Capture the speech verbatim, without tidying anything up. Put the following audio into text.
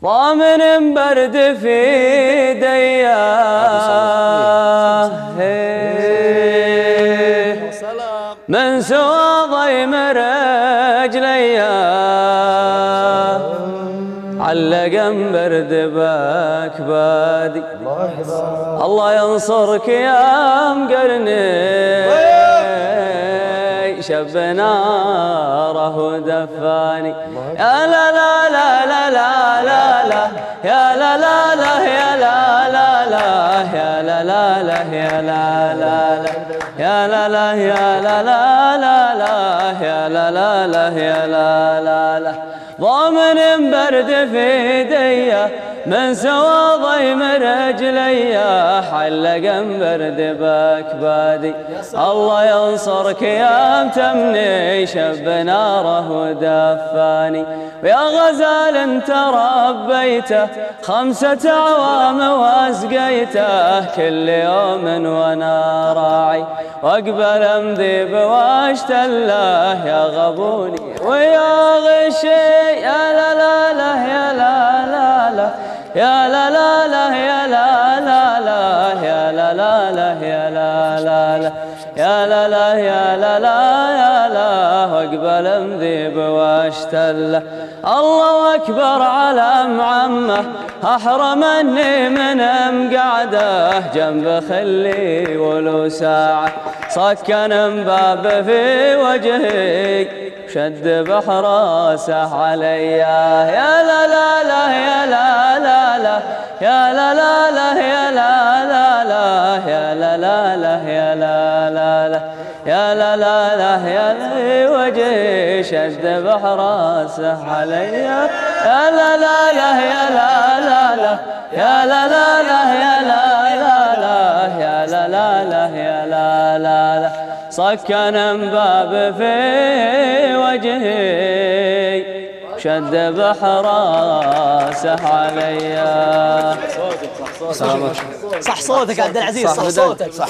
ضامن برد في دياه من سوى ضيم رجلياه علقا برد باكبادي الله ينصرك يا مقرني شب ناره ودفاني يا لا لا لا لا لا لا لا يا لا لا لا يا لا لا لا يا لا لا لا يا لا لا لا يا لا لا يا لا لا لا لا يا لا لا لا يا لا لا لا ضامن برد في يديه من سوى ضيم رجليه حلقا برد باكبادي الله ينصرك يا متمني شب ناره ودفاني ويا غزال انت ربيته خمسة اعوام واسقيته كل يوم وانا راعي واقبل امذيب واشتله يا غبوني ويا غشي يا لا لا لا يا لا لا لا يا لا لا لا يا لا لا لا يا لا لا لا يا لا لا لا يا لا لا يا لا لا يا لا واقبل امذيب واشتله الله اكبر على معمه احرمني من مقعده جنب خلي ولو ساعه سكن باب في وجهي شد بحراسه علي يا لا لا لا يا لا لا لا يا لا لا لا يا لا لا لا يا لا لا لا يا لا لا لا يا لا لا لا يا لي وجهي شد بحراسه علي يا لا لا لا يا لا لا لا يا لا لا لا يا لا لا لا يا لا لا لا يا لا لا لا سكن باب في وجهي شد بحراسه علي. صح صوتك عبد العزيز، صح صوتك.